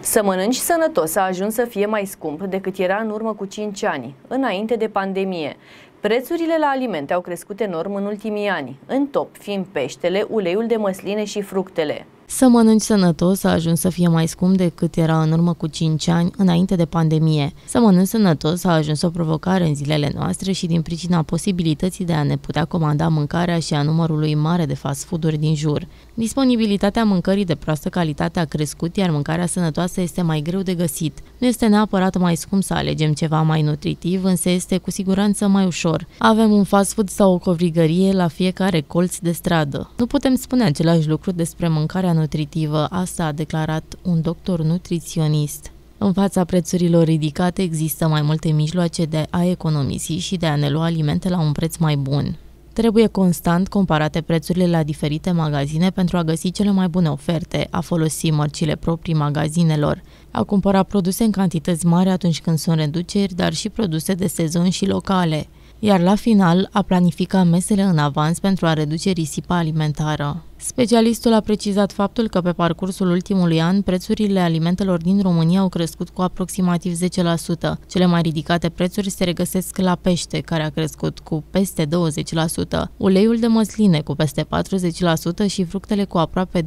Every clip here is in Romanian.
Să mănânci sănătos a ajuns să fie mai scump decât era în urmă cu 5 ani, înainte de pandemie. Prețurile la alimente au crescut enorm în ultimii ani, în top fiind peștele, uleiul de măsline și fructele. Să mănânci sănătos a ajuns să fie mai scump decât era în urmă cu 5 ani, înainte de pandemie. Să mănânci sănătos a ajuns o provocare în zilele noastre și din pricina posibilității de a ne putea comanda mâncarea și a numărului mare de fast food-uri din jur. Disponibilitatea mâncării de proastă calitate a crescut, iar mâncarea sănătoasă este mai greu de găsit. Nu este neapărat mai scump să alegem ceva mai nutritiv, însă este cu siguranță mai ușor. Avem un fast food sau o covrigărie la fiecare colț de stradă. Nu putem spune același lucru despre mâncarea nutritivă, asta a declarat un doctor nutriționist. În fața prețurilor ridicate există mai multe mijloace de a economisi și de a ne lua alimente la un preț mai bun. Trebuie constant comparate prețurile la diferite magazine pentru a găsi cele mai bune oferte, a folosi mărcile proprii magazinelor, a cumpăra produse în cantități mari atunci când sunt reduceri, dar și produse de sezon și locale, iar la final a planifica mesele în avans pentru a reduce risipa alimentară. Specialistul a precizat faptul că pe parcursul ultimului an prețurile alimentelor din România au crescut cu aproximativ 10%. Cele mai ridicate prețuri se regăsesc la pește, care a crescut cu peste 20%, uleiul de măsline cu peste 40% și fructele cu aproape 20-30%.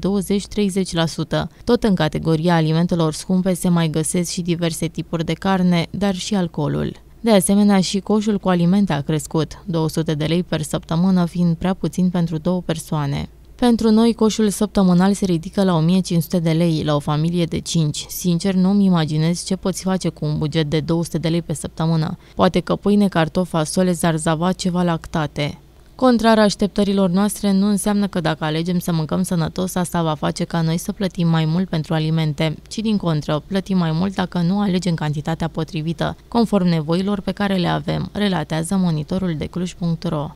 Tot în categoria alimentelor scumpe se mai găsesc și diverse tipuri de carne, dar și alcoolul. De asemenea, și coșul cu alimente a crescut, 200 de lei per săptămână fiind prea puțin pentru 2 persoane. Pentru noi, coșul săptămânal se ridică la 1500 de lei la o familie de 5. Sincer, nu-mi imaginez ce poți face cu un buget de 200 de lei pe săptămână. Poate că pâine, cartofi, fasole, zarzava, ceva lactate. Contrar așteptărilor noastre, nu înseamnă că dacă alegem să mâncăm sănătos, asta va face ca noi să plătim mai mult pentru alimente, ci din contră, plătim mai mult dacă nu alegem cantitatea potrivită, conform nevoilor pe care le avem, relatează monitorul de Cluj.ro.